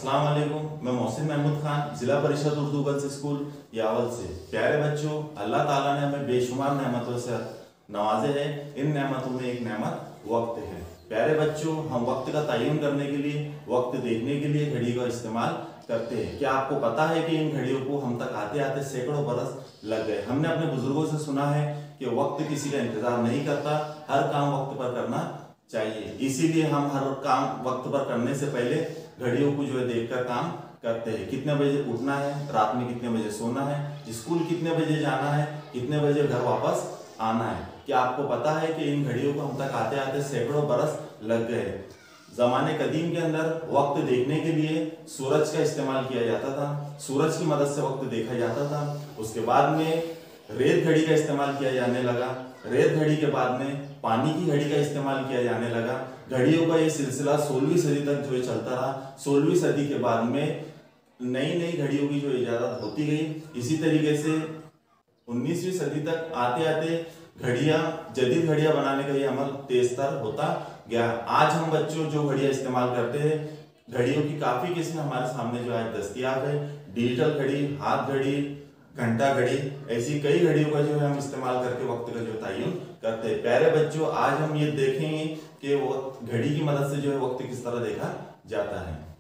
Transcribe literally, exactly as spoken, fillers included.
अस्सलाम वालेकुम। मैं मोहसिन महमूद खान, जिला परिषद उर्दू गर्ल्स स्कूल यावल से। प्यारे बच्चों, अल्लाह ताला ने हमें बेशुमार नेमतों से नवाजे हैं। इन नेमतों में एक नेमत वक्त है। प्यारे बच्चों, हम वक्त का तयन करने के लिए, वक्त देखने के लिए घड़ी का इस्तेमाल करते हैं। क्या आपको पता है कि इन घड़ियों को हम तक आते आते सैकड़ों बरस लग गए। हमने अपने बुजुर्गों से सुना है कि वक्त किसी का इंतजार नहीं करता, हर काम वक्त पर करना चाहिए। इसीलिए हम हर काम वक्त पर करने से पहले घड़ियों को जो है देखकर काम करते हैं। कितने बजे उठना है, रात में कितने बजे सोना है, स्कूल कितने बजे जाना है, कितने बजे घर वापस आना है। क्या आपको पता है कि इन घड़ियों को हम तक आते आते सैकड़ों बरस लग गए। जमाने कदीम के अंदर वक्त देखने के लिए सूरज का इस्तेमाल किया जाता था। सूरज की मदद से वक्त देखा जाता था। उसके बाद में रेत घड़ी का इस्तेमाल किया जाने लगा। रेत घड़ी के बाद में पानी की घड़ी का इस्तेमाल किया जाने लगा। घड़ियों का ये सिलसिला सोलहवीं सदी तक जो है चलता रहा। सोलहवीं सदी के बाद में नई नई घड़ियों की जो इजाजत होती गई। इसी तरीके से उन्नीसवीं सदी तक आते आते घड़ियां जदीद घड़ियां बनाने का ये अमल तेज तर होता गया। आज हम बच्चों जो घड़ियां इस्तेमाल करते हैं, घड़ियों की काफी किस्में हमारे सामने जो आज दस्तयाब है। डिजिटल घड़ी, हाथ घड़ी, घंटा घड़ी, ऐसी कई घड़ियों का जो है हम इस्तेमाल करके वक्त का जो तयन करते हैं। प्यारे बच्चों, आज हम ये देखेंगे कि वो घड़ी की मदद से जो है वक्त किस तरह देखा जाता है।